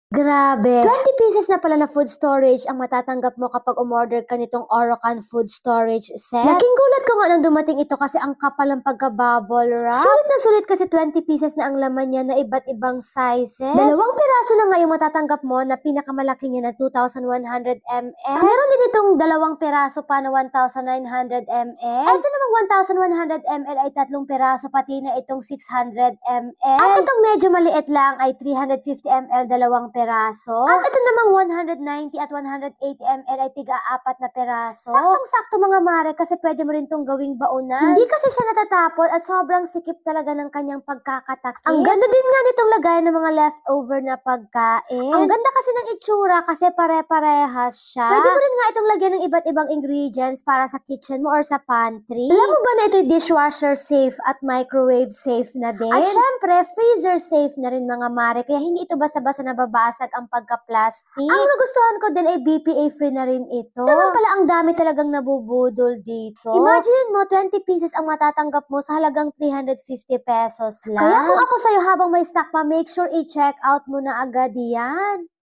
Grabe, 20 pieces na pala na food storage ang matatanggap mo kapag umorder ka nitong Orocan food storage set. Laking gulat ko nga nang dumating ito kasi ang kapal ng pagka-bubble wrap. Sulit na sulit kasi 20 pieces na ang laman niya na iba't ibang sizes. Dalawang piraso na nga yung matatanggap mo na pinakamalaki niya na 2,100 ml. Meron din itong dalawang piraso pa na 1,900 ml. Ito namang 1,100 ml ay tatlong piraso pati na itong 600 ml. At itong medyo maliit lang ay 350 ml dalawang piraso. At ito namang 190 at 180 ml ay tiga-4 na piraso. Saktong-sakto mga mare kasi pwede mo rin itong gawing baunan. Hindi kasi siya natatapon at sobrang sikip talaga ng kanyang pagkakatakip. Ang ganda din nga nitong lagayan ng mga leftover na pagkain. Ang ganda kasi ng itsura kasi pare-parehas siya. Pwede mo rin nga itong lagyan ng iba't ibang ingredients para sa kitchen mo or sa pantry. Alam mo ba na ito'y dishwasher safe at microwave safe na din? At syempre, freezer safe na rin mga mare kaya hindi ito basta-basta nababasag ang pagka-plastic. Ang nagustuhan ko din ay BPA free na rin ito. Naman pala ang dami talagang nabubudol dito. Imagine mo, 20 pieces ang matatanggap mo sa halagang 350 pesos lang. Kaya kung ako sa'yo habang may stock pa, make sure i-check out mo na agad yan.